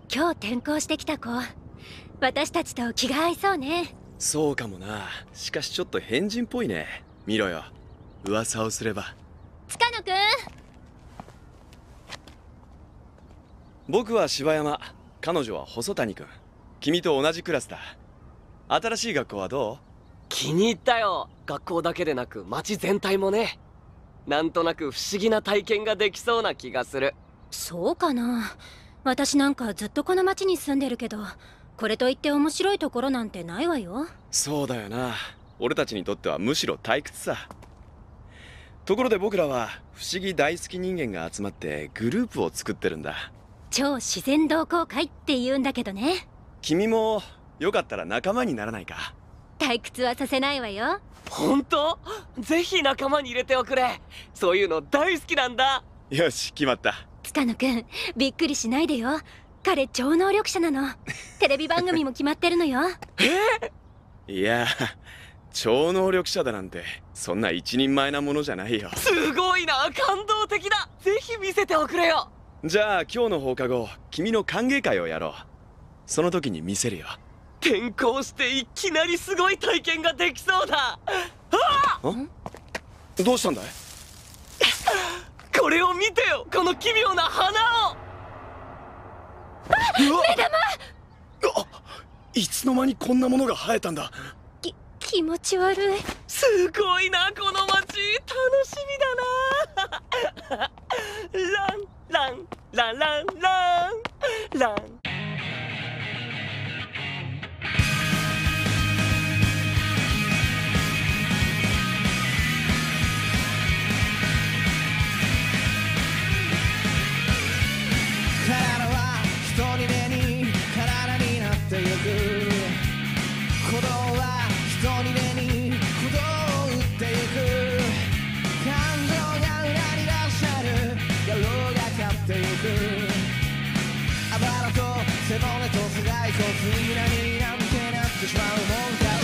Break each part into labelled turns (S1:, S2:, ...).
S1: 今日転校してきた子、私たちと気が合いそうね。
S2: そうかもな。しかしちょっと変人っぽいね。見ろよ、噂をすれば。
S1: 塚野くん。
S2: 僕は柴山、彼女は細谷君。君と同じクラスだ。新しい学校はどう？
S3: 気に入ったよ。学校だけでなく街全体もね。なんとなく不思議な体験ができそうな気がする。
S1: そうかな。私なんかずっとこの町に住んでるけど、これといって面白いところなんてないわよ。
S2: そうだよな。俺たちにとってはむしろ退屈さ。ところで僕らは不思議大好き人間が集まってグループを作ってるんだ。
S1: 超自然同好会って言うんだけどね。
S2: 君もよかったら仲間にならないか？
S1: 退屈はさせないわよ。
S3: 本当？ぜひ仲間に入れておくれ。そういうの大好きなんだ。
S2: よし、決まった。
S1: 塚野くん、びっくりしないでよ。彼超能力者なの。テレビ番組も決まってるのよ。
S2: いや、超能力者だなんてそんな一人前なものじゃないよ。
S3: すごいな、感動的だ。ぜひ見せておくれよ。
S2: じゃあ今日の放課後、君の歓迎会をやろう。その時に見せるよ。
S3: 転校していきなりすごい体験ができそうだ。
S2: どうしたんだい？
S3: これを見てよ、この奇妙な花を。
S1: 目玉！
S2: いつの間にこんなものが生えたんだ。
S1: 気持ち悪い。
S3: すごいな、この街。楽しみだな。ランランランランランラン。
S4: 体は一人目に体になってゆく。鼓動は一人目に鼓動を打ってゆく。感情が裏に出さる野郎が勝ってゆく。あばらと背骨と頭蓋骨に何なんてなってしまうもんか。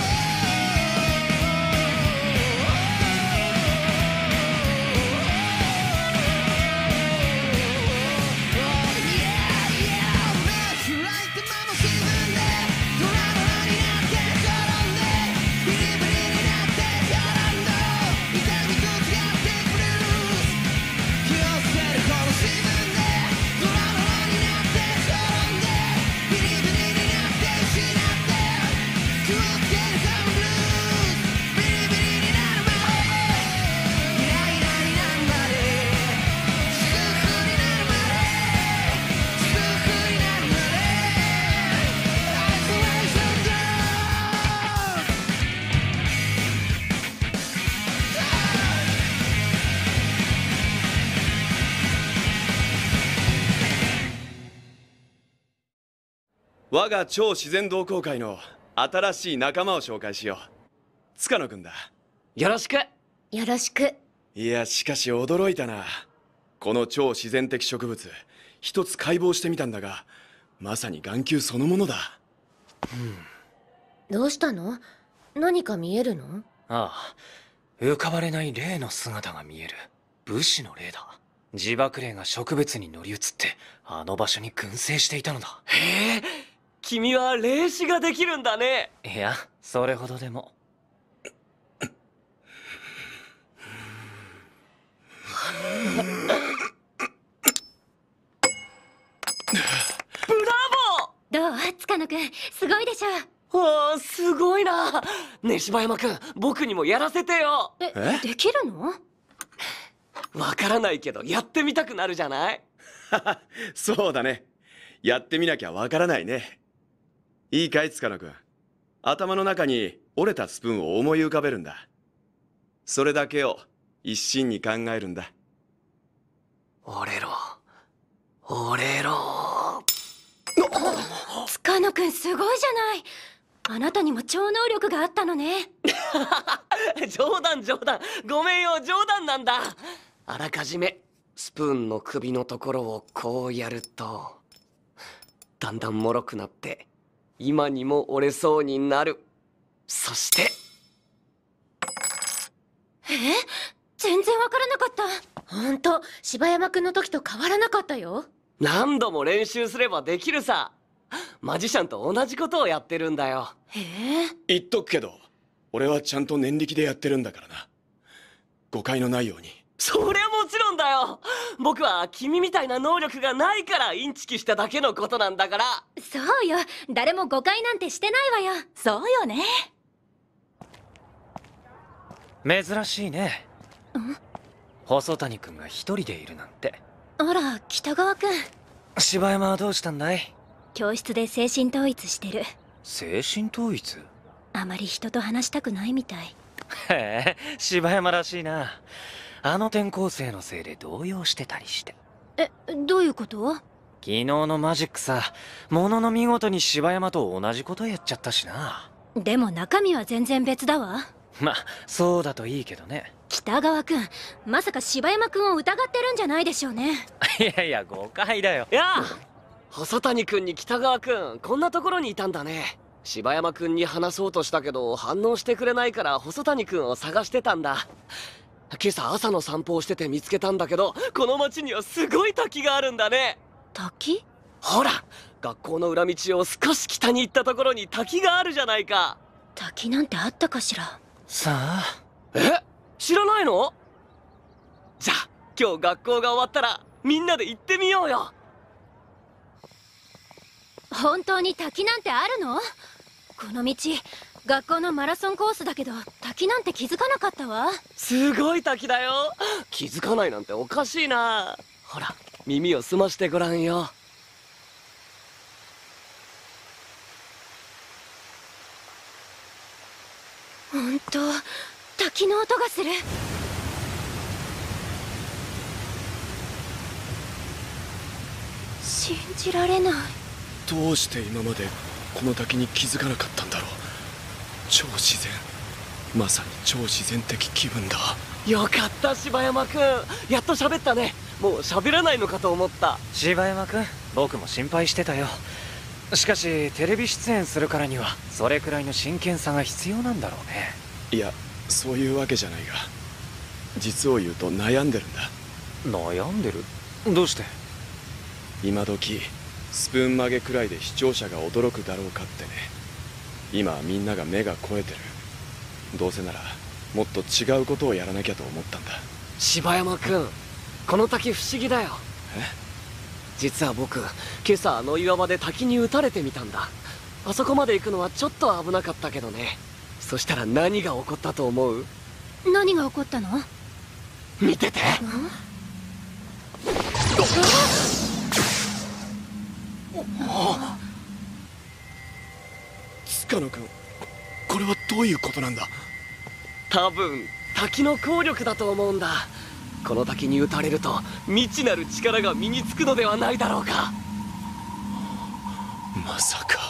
S2: 我が超自然同好会の新しい仲間を紹介しよう。塚野くんだ。
S3: よろしく。
S1: よろしく。
S2: いや、しかし驚いたな。この超自然的植物、一つ解剖してみたんだが、まさに眼球そのものだ。
S1: どうしたの？何か見えるの？
S5: ああ、浮かばれない霊の姿が見える。武士の霊だ。自爆霊が植物に乗り移ってあの場所に群生していたのだ。
S3: へえ、君は霊視ができるんだね。
S5: いや、それほどでも。
S3: ブラ
S1: どう？塚野くん、すごいでしょ。
S3: わあ、すごいな。ねえ柴山くん、僕にもやらせてよ。
S1: できるの？
S3: わからないけどやってみたくなるじゃない？
S2: そうだね。やってみなきゃわからないね。いいかい、塚野くん。頭の中に折れたスプーンを思い浮かべるんだ。それだけを一心に考えるんだ。
S3: 折れろ。折れろ。
S1: 塚野くん、すごいじゃない。あなたにも超能力があったのね。
S3: 冗談冗談。ごめんよ、冗談なんだ。あらかじめスプーンの首のところをこうやるとだんだん脆くなって今にも折れそうになる。そして
S1: 全然わからなかった。ほんと、柴山くんの時と変わらなかったよ。
S3: 何度も練習すればできるさ。マジシャンと同じことをやってるんだよ。
S1: へえ。
S2: 言っとくけど、俺はちゃんと念力でやってるんだからな。誤解のないように。
S3: そりゃもちろんだよ。僕は君みたいな能力がないからインチキしただけのことなんだから。
S1: そうよ、誰も誤解なんてしてないわよ。そうよね。
S5: 珍しいね。細谷君が一人でいるなんて。
S1: あら、北川くん。
S5: 柴山はどうしたんだい？
S1: 教室で精神統一してる。
S5: 精神統一？
S1: あまり人と話したくないみたい。
S5: へえ、柴山らしいな。あの転校生のせいで動揺してたりして。
S1: どういうこと？
S5: 昨日のマジックさ、ものの見事に柴山と同じことやっちゃったしな。
S1: でも中身は全然別だわ。
S5: ま、そうだといいけどね。
S1: 北川くん、まさか柴山くんを疑ってるんじゃないでしょうね。
S5: いやいや、誤解だよ。
S3: いや細谷君に北川君、こんなところにいたんだね。柴山君に話そうとしたけど反応してくれないから細谷君を探してたんだ。今朝朝の散歩をしてて見つけたんだけど、この町にはすごい滝があるんだね。
S1: 滝？
S3: ほら、学校の裏道を少し北に行ったところに滝があるじゃないか。
S1: 滝なんてあったかしら。
S5: さあ。
S3: 知らないの？じゃあ今日学校が終わったらみんなで行ってみようよ。
S1: 本当に滝なんてあるの？この道学校のマラソンコースだけど滝なんて気づかなかったわ。
S3: すごい滝だよ。気づかないなんておかしいな。ほら、耳を澄ましてごらんよ。
S1: 本当、滝の音がする。信じられない。
S2: どうして今までこの滝に気づかなかったんだろう。超自然、まさに超自然的気分だ。
S3: よかった柴山君、やっと喋ったね。もう喋らないのかと思った。
S5: 柴山君、僕も心配してたよ。しかしテレビ出演するからにはそれくらいの真剣さが必要なんだろうね。
S2: いや、そういうわけじゃないが、実を言うと悩んでるんだ。
S5: 悩んでる？どうして？
S2: 今時スプーン曲げくらいで視聴者が驚くだろうかってね。今はみんなが目が肥えてる。どうせならもっと違うことをやらなきゃと思ったんだ。
S3: 柴山君、この滝不思議だよ。実は僕、今朝あの岩場で滝に打たれてみたんだ。あそこまで行くのはちょっと危なかったけどね。そしたら何が起こったと思う？
S1: 何が起こったの？
S3: 見てて。
S2: 塚野君、これはどういうことなんだ？
S3: 多分滝の効力だと思うんだ。この滝に打たれると未知なる力が身につくのではないだろうか。
S2: まさか。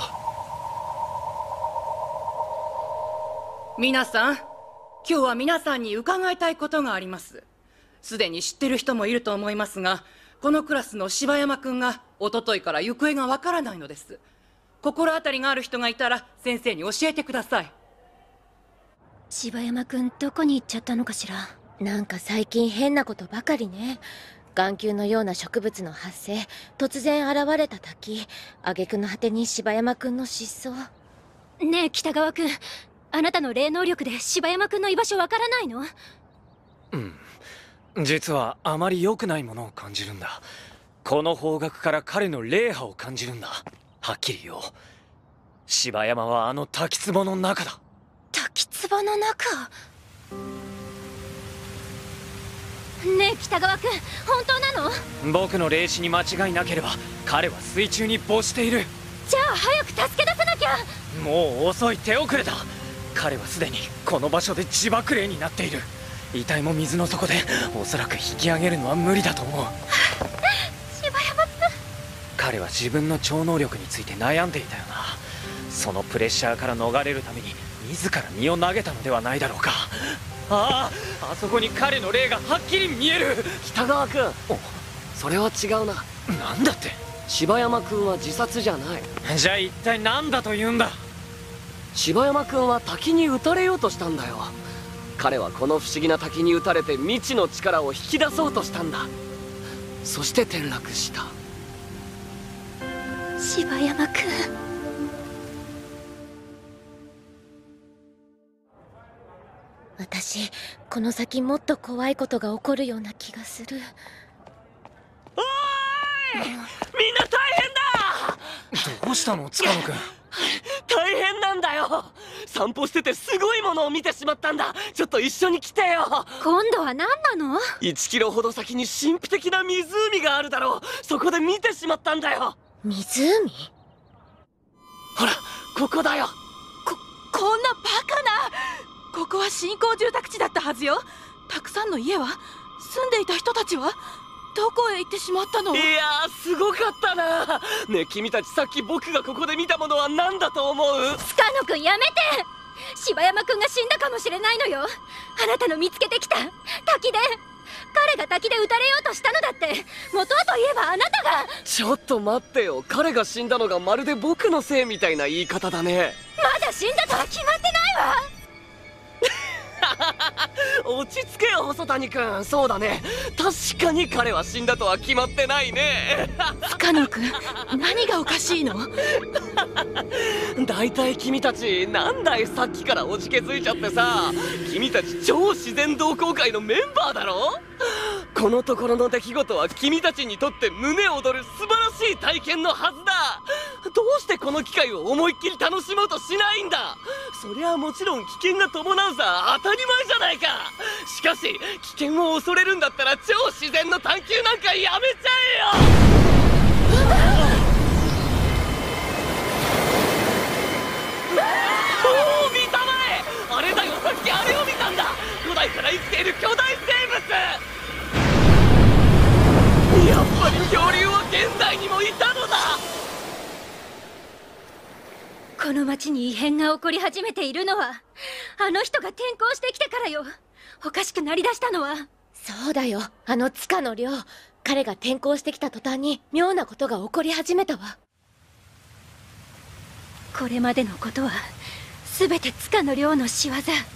S6: 皆さん、今日は皆さんに伺いたいことがあります。すでに知ってる人もいると思いますが、このクラスの柴山くんが一昨日から行方がわからないのです。心当たりがある人がいたら先生に教えてください。
S1: 柴山くんどこに行っちゃったのかしら。
S7: なんか最近変なことばかりね。眼球のような植物の発生、突然現れた滝、挙句の果てに柴山くんの失踪。
S1: ねえ北川くん、あなたの霊能力で柴山くんの居場所わからないの？
S5: 実はあまり良くないものを感じるんだ。この方角から彼の霊波を感じるんだ。はっきり言おう。柴山はあの滝壺の中だ。
S1: 滝壺の中？ねえ北川くん、本当なの？
S5: 僕の霊視に間違いなければ彼は水中に没している。
S1: じゃあ早く助け出さなきゃ。
S5: もう遅い、手遅れだ。彼はすでにこの場所で自爆霊になっている。遺体も水の底で、おそらく引き上げるのは無理だと思う。
S1: 柴山くん、
S5: 彼は自分の超能力について悩んでいたよな。そのプレッシャーから逃れるために自ら身を投げたのではないだろうか。あそこに彼の霊がはっきり見える。
S3: 北川君、それは違うな。
S5: なんだって？
S3: 柴山君は自殺じゃない。
S5: じゃあ一体何だと言うんだ？
S3: 柴山君は滝に打たれようとしたんだよ。彼はこの不思議な滝に打たれて未知の力を引き出そうとしたんだ。そして転落した。
S1: 柴山くん。
S7: 私この先もっと怖いことが起こるような気がする。
S3: おーい、みんな大変だ。
S5: どうしたの塚野くん。
S3: 大変なんだよ。散歩しててすごいものを見てしまったんだ。ちょっと一緒に来てよ。
S1: 今度は何なの？
S3: 1 キロほど先に神秘的な湖があるだろう。そこで見てしまったんだよ。
S7: 湖？
S3: ほらここだよ。
S8: こんなバカな。ここは新興住宅地だったはずよ。たくさんの家は、住んでいた人たちはどこへ行ってしまったの？
S3: いやー、すごかったな。ねえ君たち、さっき僕がここで見たものは何だと思う？
S1: 塚野くんやめて。柴山くんが死んだかもしれないのよ。あなたの見つけてきた滝で。彼が滝で撃たれようとしたのだって元はといえばあなたが。
S3: ちょっと待ってよ。彼が死んだのがまるで僕のせいみたいな言い方だね。
S1: まだ死んだとは決まってないわ。
S3: 落ち着けよ細谷君。そうだね、確かに彼は死んだとは決まってないね。
S8: 深野君、何がおかしいの？
S3: だいたい君たちなんだい、さっきからおじけづいちゃってさ。君たち超自然同好会のメンバーだろ。このところの出来事は君たちにとって胸躍る素晴らしい体験のはずだ。どうしてこの機会を思いっきり楽しもうとしないんだ。そりゃもちろん危険が伴うさ、当たり前じゃないか。しかし危険を恐れるんだったら超自然の探求なんかやめちゃえよ。おお、見たまえ。あれだよ、さっきあれを見たんだ。古代から生きている巨大生物。やっぱり恐竜は現代にもいたのだ。
S1: この町に異変が起こり始めているのはあの人が転校してきてからよ。おかしくなりだしたのは。
S7: そうだよ、あの塚野亮。彼が転校してきた途端に妙なことが起こり始めたわ。
S1: これまでのことは全て塚野亮の仕業。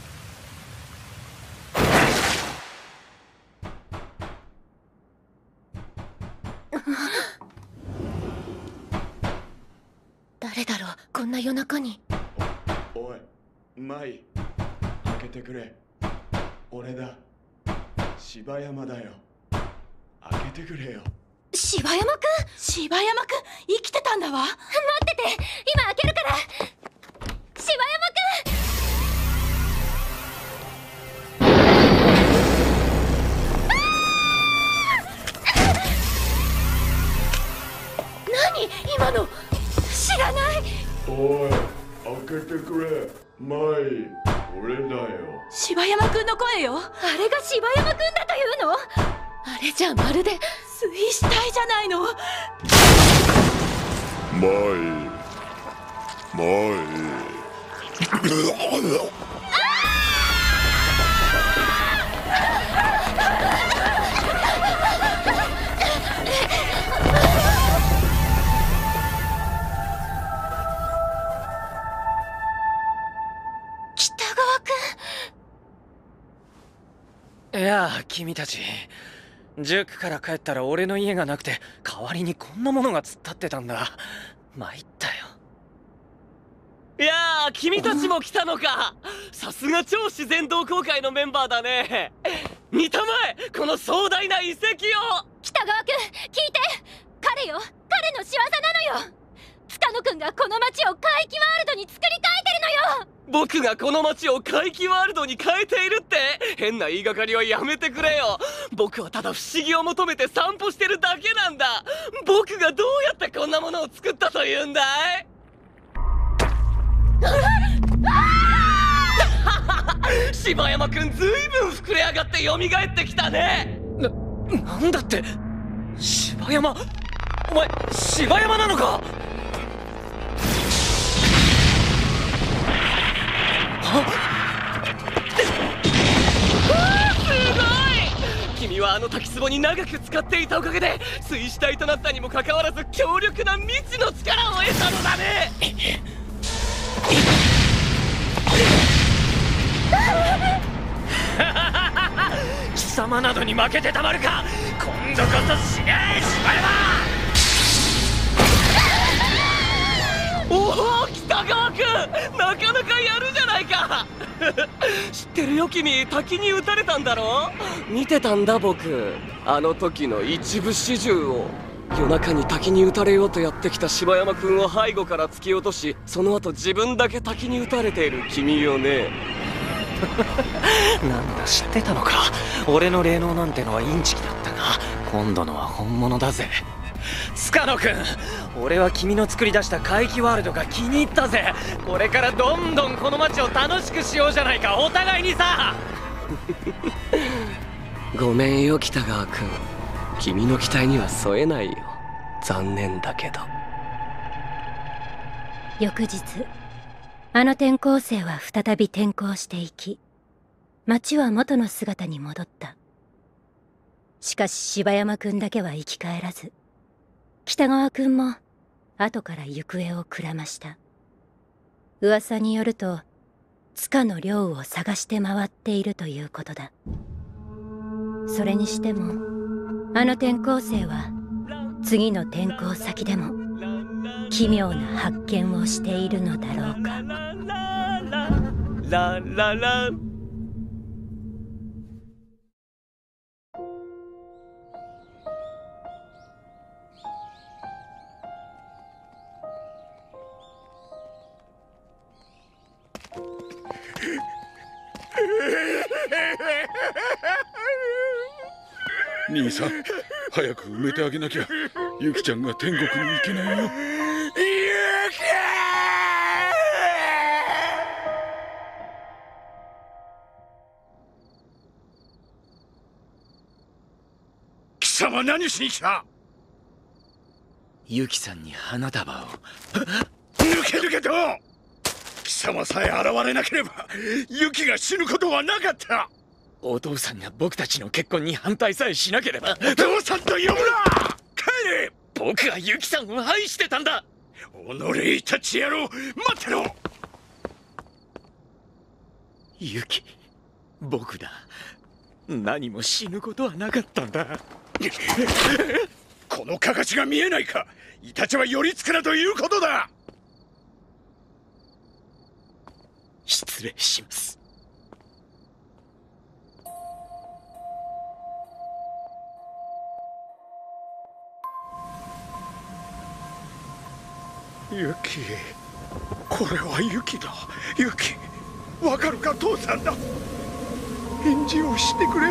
S7: 誰だろう、こんな夜中に。
S2: おい舞、開けてくれ。俺だ、柴山だよ。開けてくれよ。
S1: 柴山くん。
S8: 柴山君、生きてたんだわ。
S1: 待ってて、今開けるから。柴山くん。
S7: 何今の。
S1: 知らない。
S2: おい開けてくれ舞、俺だよ。
S8: 柴山君の声よ。
S1: あれが柴山くんだというの？
S7: あれじゃまるで
S8: 水死体じゃないの。
S1: 北川くん。
S5: いやあ、君たち塾から帰ったら俺の家がなくて、代わりにこんなものが突っ立ってたんだ。参ったよ。
S3: いやー、君たちも来たのか。さすが超自然同好会のメンバーだね。見たまえ、この壮大な遺跡を。
S1: 北川くん、聞いて。彼よ、彼の仕業なのよ。塚野くんがこの町を怪奇ワールドに作り変えてるのよ。
S3: 僕がこの街を怪奇ワールドに変えているって。変な言いがかりはやめてくれよ。僕はただ不思議を求めて散歩してるだけなんだ。僕がどうやってこんなものを作ったというんだい。柴山くん、ずいぶん膨れ上がって蘇ってきたね。
S5: なんだって。柴山、お前柴山なのか。
S3: 君はあの滝壺に長く使っていたおかげで水死体となったにもかかわらず強力な未知の力を得たのだね。
S5: 貴様などに負けてたまるか。今度こそ死ね柴山。
S3: 知ってるよ君、滝に打たれたんだろ。見てたんだ僕、あの時の一部始終を。夜中に滝に打たれようとやってきた柴山君を背後から突き落とし、その後自分だけ滝に打たれている君よね。
S5: なんだ、知ってたのか。俺の霊能なんてのはインチキだったが、今度のは本物だぜ。塚野くん、俺は君の作り出した怪奇ワールドが気に入ったぜ。これからどんどんこの街を楽しくしようじゃないか、お互いにさ。
S3: ごめんよ北川君、君の期待には添えないよ。残念だけど。
S1: 翌日、あの転校生は再び転校していき、町は元の姿に戻った。しかし柴山くんだけは生き返らず、北川くんも後から行方をくらました。噂によると塚の寮を探して回っているということだ。それにしてもあの転校生は次の転校先でも奇妙な発見をしているのだろうか。
S5: ラララ。
S9: 兄さん、早く埋めてあげなきゃ。ユキちゃんが天国に行けないよ。ユキ！貴様何しに来た？
S5: ユキさんに花束を。
S9: 抜け抜けと！貴様さえ現れなければユキが死ぬことはなかった。
S5: お父さんが僕たちの結婚に反対さえしなければ。
S9: お父さんと呼ぶな！帰れ！
S5: 僕はユキさんを愛してたんだ。
S9: おのれいたち野郎、待ってろ！
S5: ユキ、僕だ。何も死ぬことはなかったんだ。
S9: このかかしが見えないか？イタチは寄りつくなということだ！
S5: 失礼します。
S9: ユキ、これはユキだ。ユキ、わかるか父さんだ。返事をしてくれ。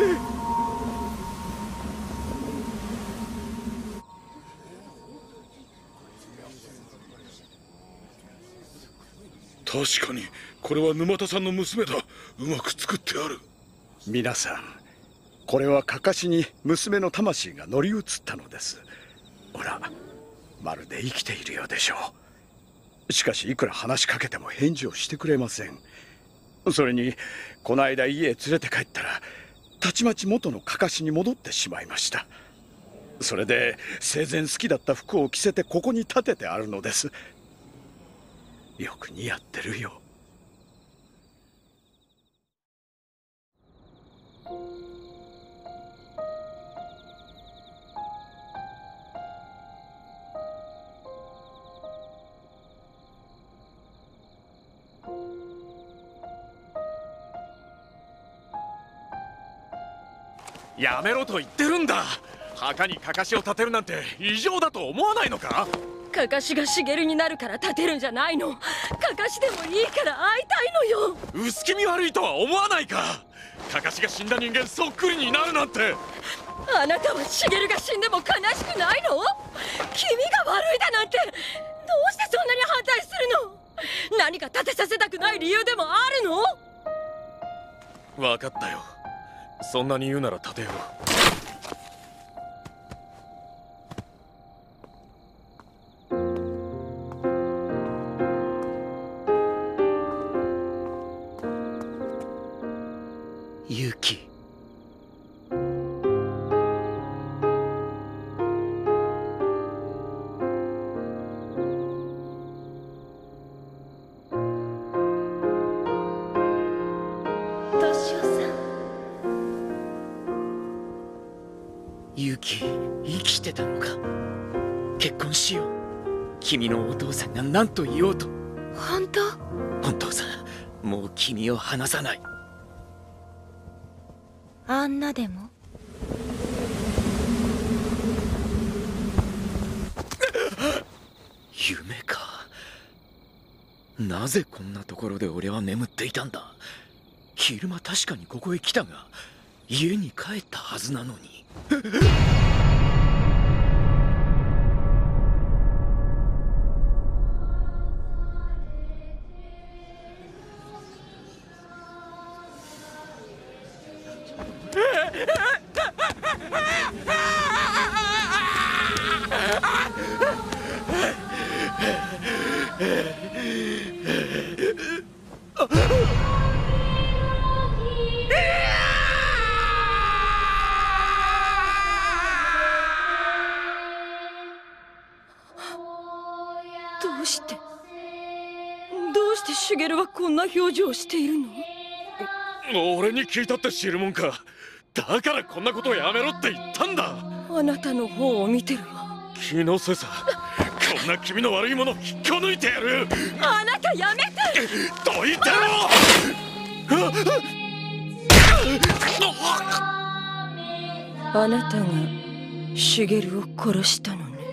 S9: 確かにこれは沼田さんの娘だ。うまく作ってある。
S10: 皆さん、これはかかしに娘の魂が乗り移ったのです。ほら、まるで生きているようでしょう。しかしいくら話しかけても返事をしてくれません。それにこの間家へ連れて帰ったらたちまち元のかかしに戻ってしまいました。それで生前好きだった服を着せてここに立ててあるのです。よく似合ってるよ。
S11: やめろと言ってるんだ。墓にかかしを立てるなんて異常だと思わないのか？
S8: かかしが茂になるから立てるんじゃないの。かかしでもいいから会いたいのよ。
S11: 薄気味悪いとは思わないか？かかしが死んだ人間そっくりになるなんて。
S8: あなたは茂が死んでも悲しくないの？君が悪いだなんてどうしてそんなに反対するの？何か立てさせたくない理由でもあるの？
S11: 分かったよ。そんなに言うなら立てよう。
S5: ユキ。ユキ、生きてたのか。結婚しよう。君のお父さんが何と言おうと。
S8: 本当？
S5: 本当さ、もう君を離さない。
S7: あんなでも。
S11: 夢か。なぜこんなところで俺は眠っていたんだ。昼間確かにここへ来たが家に帰ったはずなのに。
S8: どうしてシュゲルはこんな表情をしているの？
S11: 俺に聞いたって知るもんか。だからこんなことをやめろって言ったんだ。
S8: あなたの方を見てるわ。
S11: 気のせいさ。こんな君の悪いものを引っこ抜いてやる。
S8: あなたやめて。
S11: どいてろ。
S8: あなたがシュゲルを殺したのね。